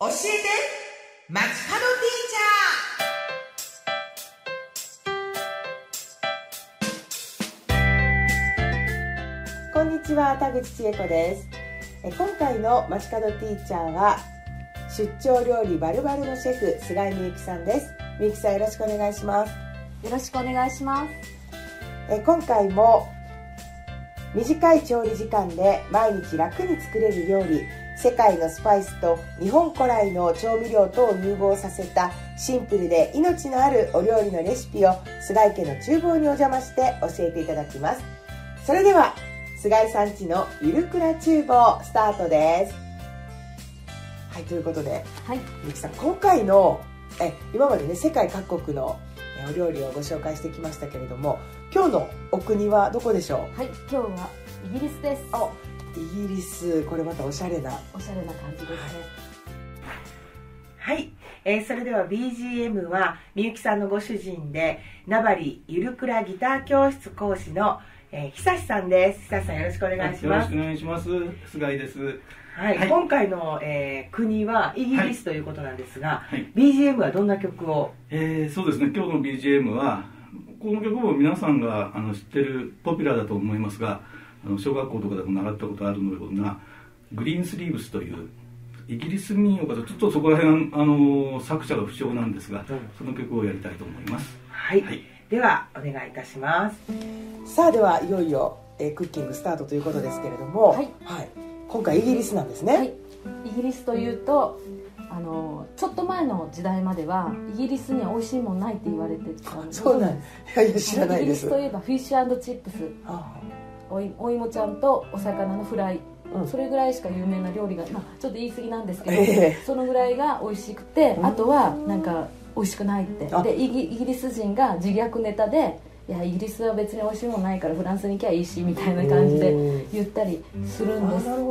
教えて街角ティーチャー。こんにちは、田口千恵子です。今回の街角ティーチャーは出張料理バルバルのシェフ菅井美幸さんです。美幸さん、よろしくお願いします。 よろしくお願いします。 今回も短い調理時間で毎日楽に作れる料理、世界のスパイスと日本古来の調味料とを融合させたシンプルで命のあるお料理のレシピを菅井家の厨房にお邪魔して教えていただきます。それでは菅井さん家のゆるくら厨房スタートです。はい、ということで、 はい、 美幸さん、今回の今までね、世界各国のお料理をご紹介してきましたけれども、今日のお国はどこでしょう？ はい、今日はイギリスです。 イギリス、これまたおしゃれな感じですね。 はい、それでは BGM はみゆきさんのご主人で名張ゆるくらギター教室講師の久さんです。久さん、よろしくお願いします。 よろしくお願いします。菅井です。 はい、今回の、国はイギリスということなんですが、 はい、 BGM はどんな曲を？ そうですね、今日の BGM はこの曲も皆さんが知ってるポピュラーだと思いますが、小学校とかでも習ったことあるのようなグリーンスリーブスというイギリス民謡かと、ちょっとそこら辺作者が不詳なんですが、その曲をやりたいと思います。 はい、はい、ではお願いいたします。さあ、ではいよいよ、クッキングスタートということですけれども、 はい、 はい、今回イギリスなんですね。 はい、イギリスというとちょっと前の時代まではイギリスには美味しいもんないって言われてた。 そうなん、いやいや、知らないです。 イギリスといえばフィッシュ&チップス、お芋ちゃんとお魚のフライ、それぐらいしか有名な料理が、ちょっと言い過ぎなんですけど、そのぐらいが美味しくて、あとはなんか美味しくないって。でイギリス人が自虐ネタで、いやイギリスは別に美味しいもんないからフランスに行きゃいいしみたいな感じで言ったりするんですって。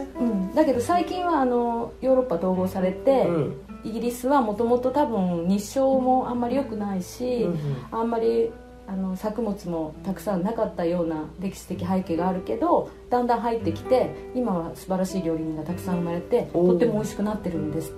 だけど最近はヨーロッパ統合されて、イギリスはもともと多分日照もあんまり良くないし、あんまり作物もたくさんなかったような歴史的背景があるけど、だんだん入ってきて今は素晴らしい料理人がたくさん生まれて、とっても美味しくなってるんですって。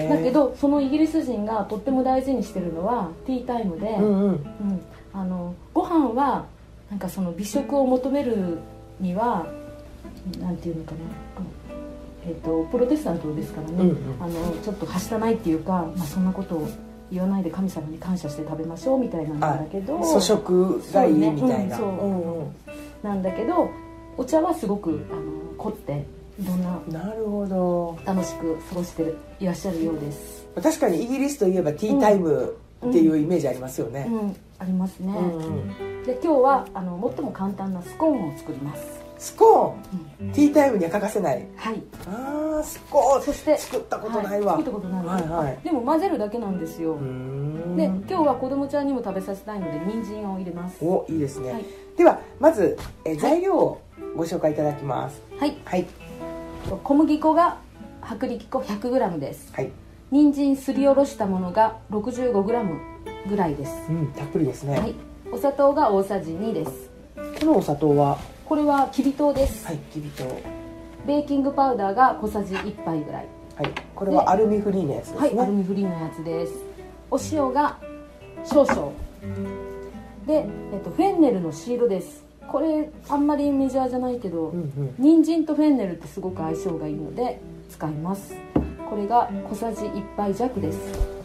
だけどそのイギリス人がとっても大事にしてるのはティータイムで、ご飯はなんかその美食を求めるにはなんていうのかな、プロテスタントですからね、ちょっとはしたないっていうか、そんなことを言わないで神様に感謝して食べましょうみたいなんだけど、 粗食がいいみたいな、 なんだけどお茶はすごく凝っていろんな楽しく過ごしていらっしゃるようです。 確かにイギリスといえばティータイムっていうイメージありますよね。 ありますね。で今日は最も簡単なスコーンを作ります。 スコーン、ティータイムには欠かせない。 はい。 スコーン、 そして作ったことないわ。 作ったことない。でも混ぜるだけなんですよ。で今日は子供ちゃんにも食べさせたいので人参を入れます。 お、いいですね。ではまず材料をご紹介いただきます。 はい。 はい。 小麦粉が薄力粉 100g です。 はい。 人参すりおろしたものが 65g ぐらいです。 たっぷりですね。 はい。お砂糖が大さじ2です。 このお砂糖は？ これはきび糖です。 はい、きび糖。 ベーキングパウダーが小さじ1杯ぐらい。 はい。これはアルミフリーのやつですね。 はい、アルミフリーのやつです。お塩が少々で、フェンネルのシールです。これあんまりメジャーじゃないけど、人参とフェンネルってすごく相性がいいので使います。これが小さじ1杯弱です。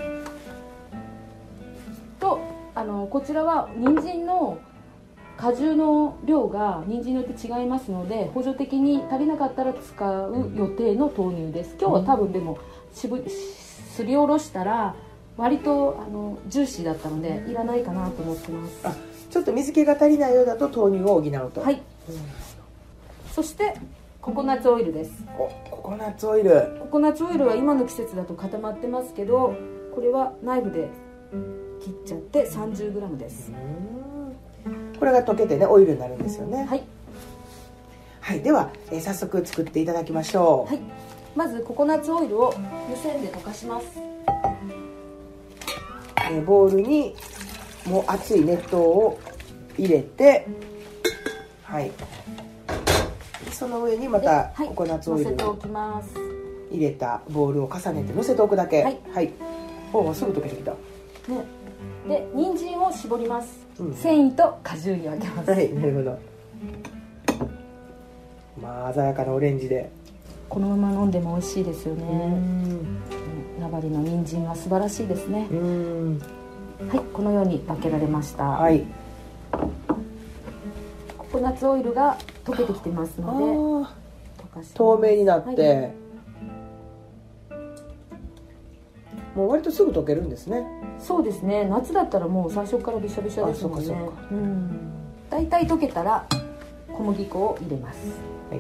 とこちらは人参の果汁の量が人参によって違いますので、補助的に足りなかったら使う予定の豆乳です。今日は多分でもすりおろしたら割とジューシーだったのでいらないかなと思ってます。 ちょっと水気が足りないようだと豆乳を補うと。はい。 そしてココナッツオイルです。 ココナッツオイル。 ココナッツオイルは今の季節だと固まってますけど、これはナイフで切っちゃって 30g です。 これが溶けてね、オイルになるんですよね。 はい。 はい、では、早速作っていただきましょう。 はい。まずココナッツオイルを湯煎で溶かします。 ボウルにもう熱い熱湯を入れて、はい。その上にまたココナッツオイル、 乗せておきます。 入れたボールを重ねて乗せておくだけ。はい、はい、お、すぐ溶けてきた、ね、 で人参を絞ります、繊維と果汁に分けます。 はい、なるほど。まあ鮮やかなオレンジでこのまま飲んでも美味しいですよね。名張の人参は素晴らしいですね。はい、このように分けられました。はい、ココナッツオイルが溶けてきてますので溶かします。 透明になって、はい、もう割とすぐ溶けるんですね。 そうですね、夏だったらもう最初からびしゃびしゃですもんね。だいたい溶けたら小麦粉を入れます。はい、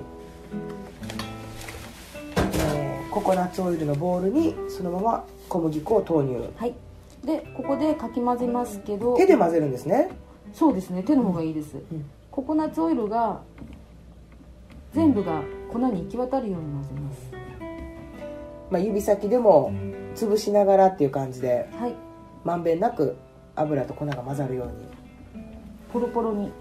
ココナッツオイルのボウルにそのまま小麦粉を投入。 はい、でここでかき混ぜますけど、 手で混ぜるんですね。 そうですね、手の方がいいです。ココナッツオイルが全部が粉に行き渡るように混ぜます。 まあ、指先でも潰しながらっていう感じで、 はい、 まんべんなく油と粉が混ざるようにポロポロに、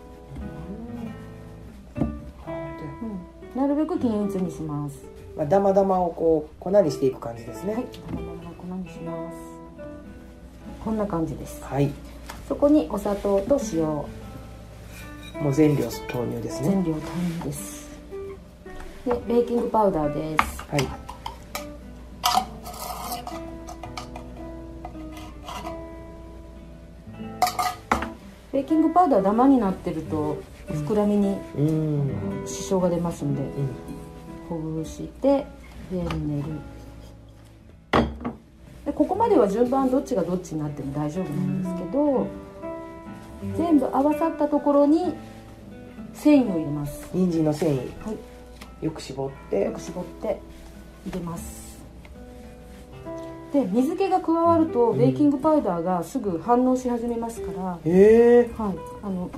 なるべく均一にします。 まあ、ダマダマをこう粉にしていく感じですね。 はい、ダマダマ粉にします。こんな感じです。 はい、 そこにお砂糖と塩、 もう全量投入ですね。 全量投入です。でベーキングパウダーです。はい、ベーキングパウダーダマになってると膨らみに支障が出ますので、ほぐしてで練る。でここまでは順番どっちがどっちになっても大丈夫なんですけど、全部合わさったところに繊維を入れます。 人参の繊維、 はい、 よく絞って入れます。で水気が加わるとベーキングパウダーがすぐ反応し始めますから、はい、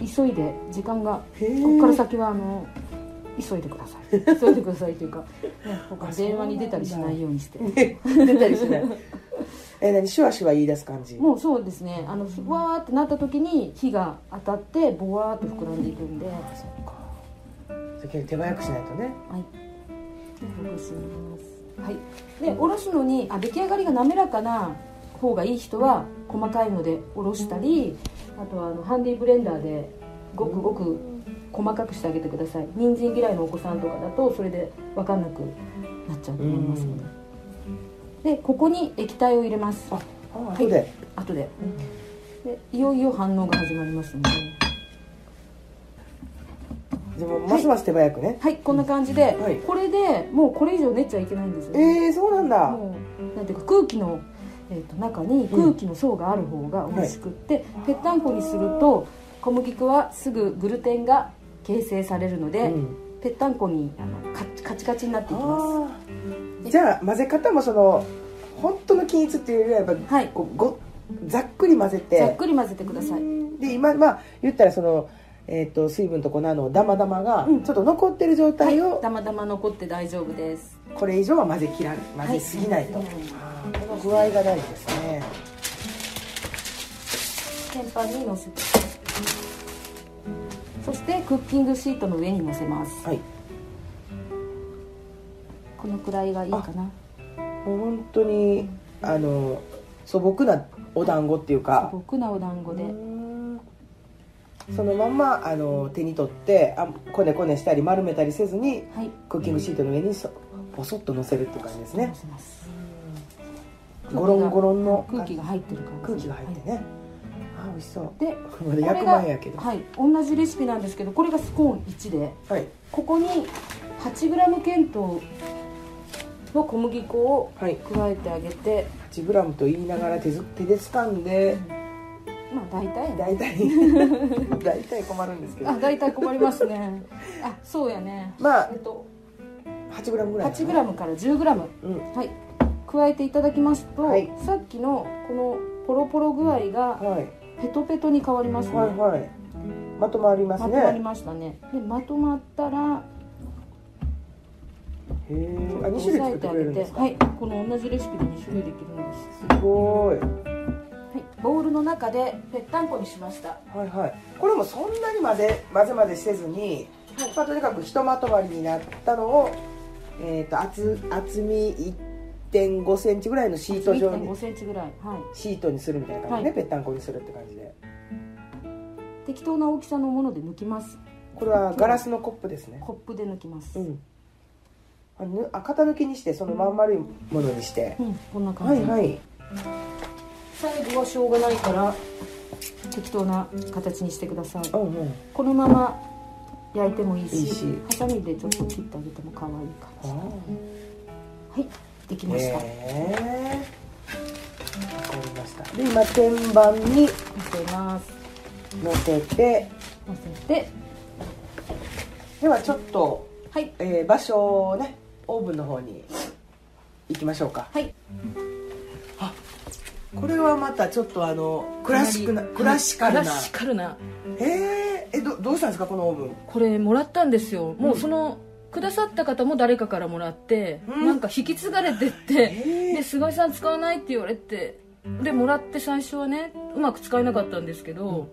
急いで時間が、ここから先は急いでください。急いでくださいというか、ね、他電話に出たりしないようにして、 出たりしない。何シュワシュワ言い出す感じ。 もうそうですね、ふわーってなった時に火が当たってボワーっと膨らんでいくんで、 そっか、手早くしないとね。はい、 ほぐします。はい、でおろすのに出来上がりが滑らかな方がいい人は細かいのでおろしたり、あとはハンディブレンダーでごくごく細かくしてあげてください。人参嫌いのお子さんとかだとそれで分かんなくなっちゃうと思いますので、でここに液体を入れます。 後で、 後で、でいよいよ反応が始まりますので、 でもますます手早くね。 はい、こんな感じで、これでもうこれ以上練っちゃいけないんですよ。 そうなんだ。 もうなんていうか空気の、中に空気の層がある方が美味しくって、ぺったんこにすると小麦粉はすぐグルテンが形成されるので、ぺったんこにカチカチになっていきます。 じゃあ混ぜ方も本当の均一っていうよりはやっぱ、ざっくり混ぜて、 ざっくり混ぜてください。 で今言ったら水分と粉のダマダマがちょっと残ってる状態を、 ダマダマ残って大丈夫です。 これ以上は混ぜすぎないと、この具合が大事ですね。 天板にのせて、そしてクッキングシートの上にのせます。はい、このくらいがいいかな。 もう本当に素朴なお団子っていうか、 素朴なお団子でそのまま手に取ってこねこねしたり丸めたりせずに、クッキングシートの上にポソッと乗せるっていう感じですね。ゴロンゴロンの空気が入ってる感じ。 空気が入ってね、美味しそう。 でまだ焼く前やけど、 同じレシピなんですけど、これがスコーン1で、ここに 8g 検討の小麦粉を加えてあげて、 8g と言いながら手で掴んで、 大体困るんですけど、 大体困りますね。そうやね。 8g ぐらい、 8g から 10g、はい、加えていただきますと、さっきのこのポロポロ具合がペトペトに変わりますね。 まとまりますね。 まとまりましたね。でまとまったら 2種類作ってくれるんですか？ この同じレシピで2種類できるんです。 すごい。 ボウルの中でぺったんこにしました。 これもそんなに混ぜせずに、とにかくひとまとまりになったのを、 厚み1.5 センチぐらいのシート状に、 1.5センチぐらい、はい、 シートにするみたいな感じで、ぺったんこにするって感じで、 適当な大きさのもので抜きます。 これはガラスのコップですね。 コップで抜きます。 型抜きにして、そのまん丸いものにして、 こんな感じ。はいはい。最後はしょうがないから適当な形にしてください。このまま焼いてもいいし、ハサミでちょっと切ってあげても可愛い感じ。はい、できました。わかりました。で、今天板に乗せます。 乗せて、ではちょっと、はい、場所をね、オーブンの方に行きましょうか。はい。あ、これはまたちょっとクラシカルな。どうしたんですか、このオーブン。 これもらったんですよ。もうそのくださった方も誰かからもらって、なんか引き継がれてって、で菅井さん使わないって言われて、でもらって最初はねうまく使えなかったんですけど、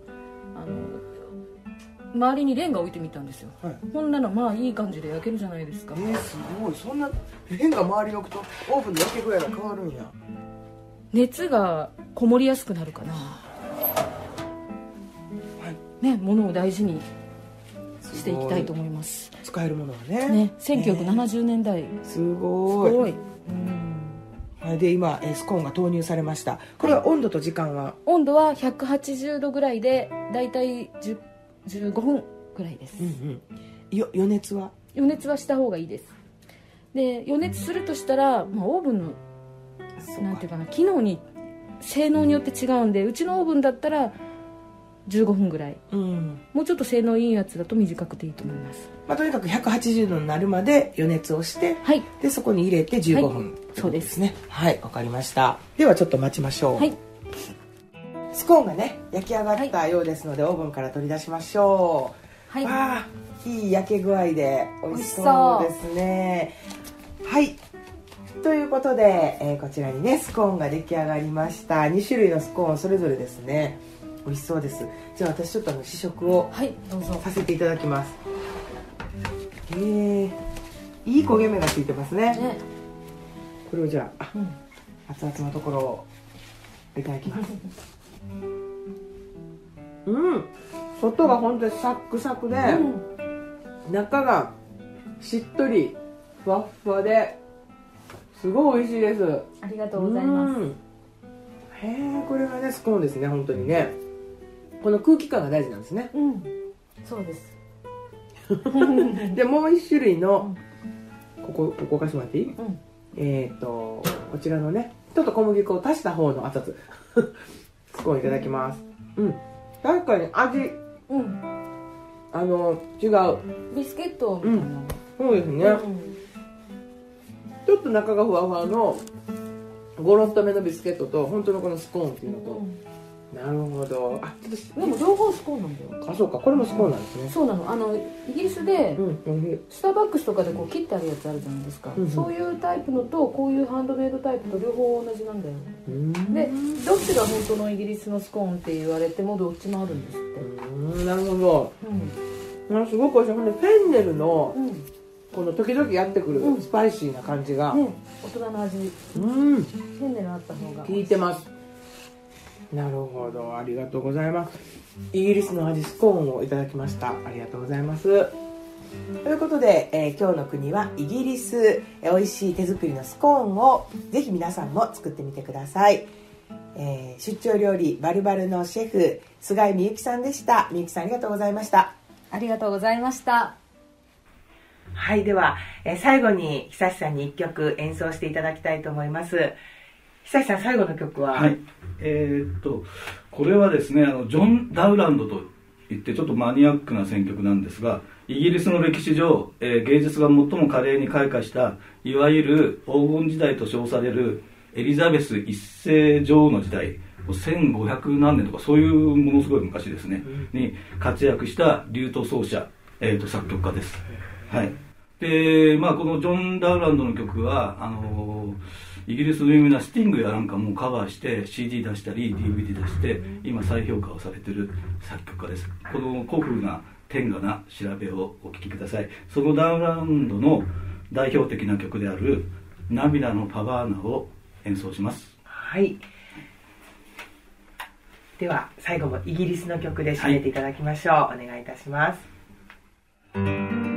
周りにレンガ置いてみたんですよ。こんなのまあいい感じで焼けるじゃないですか。 すごい。そんなレンガ周りに置くとオーブンの焼け具合が変わるんや。 熱がこもりやすくなるかな。ね、物を大事にしていきたいと思います。 使えるものはね。 1970年代。 すごい。で今スコーンが投入されました。これは温度と時間は？ 温度は180度ぐらいでだいたい15分ぐらいです。 余熱は？ 余熱はした方がいいです。で余熱するとしたら、オーブンのなんていうかな、機能に性能によって違うんで、うちのオーブンだったら15分ぐらい、もうちょっと性能いいやつだと短くていいと思います。 とにかく180度になるまで余熱をして、でそこに入れて15分、 そうですね。 はい、わかりました。ではちょっと待ちましょう。スコーンがね焼き上がったようですので、オーブンから取り出しましょう。わあ、いい焼け具合で美味しそうですね。はい、ということで、こちらにねスコーンが出来上がりました。2種類のスコーンそれぞれですね。美味しそうです。じゃあ私ちょっと試食をさせていただきます。いい焦げ目がついてますね。これをじゃあ、熱々のところをいただきます。外が本当にサックサクで、中がしっとりふわふわですごい美味しいです。 ありがとうございます。 これがねスコーンですね。本当にね、この空気感が大事なんですね。 そうです。 でもう一種類のここ貸してもらっていい？こちらのねちょっと小麦粉を足した方の熱々スコーンいただきます。確かに味違う。 ビスケットみたいな。 そうですね。ちょっと中がふわふわのゴロッとめのビスケットと本当のこのスコーンっていうのと、なるほど。 でも両方スコーンなんだよ。 そうか、これもスコーンなんですね。 そうなの。イギリスでスターバックスとかでこう切ってあるやつあるじゃないですか。そういうタイプのとこういうハンドメイドタイプと両方同じなんだよ。でどっちが本当のイギリスのスコーンって言われてもどっちもあるんですって。 なるほど。すごくおいしい。ほんでフェンネルのこの時々やってくるスパイシーな感じが、 大人の味。フェンネルあった方が効いてます。なるほど、ありがとうございます。イギリスの味スコーンをいただきました。ありがとうございます。ということで、今日の国はイギリス。美味しい手作りのスコーンをぜひ皆さんも作ってみてください。出張料理バルバルのシェフ菅井美幸さんでした。美幸さんありがとうございました。 ありがとうございました。 はい、では、最後に久志さんに1曲演奏していただきたいと思います。久志さん、最後の曲は？ これはですね、ジョン・ダウランドといってちょっとマニアックな選曲なんですが、イギリスの歴史上、芸術が最も華麗に開花したいわゆる黄金時代と称されるエリザベス一世女王の時代、1500何年とかそういうものすごい昔ですね、に活躍したリュート奏者、作曲家です。はい。で、このジョン・ダウランドの曲はイギリスの有名なスティングやなんかもカバーして CD 出したり DVD 出して今再評価をされている作曲家です。この古風な天下な調べをお聴きください。そのダウランドの代表的な曲である「涙のパバーナ」を演奏します。 はい、では最後もイギリスの曲で締めていただきましょう。お願いいたします。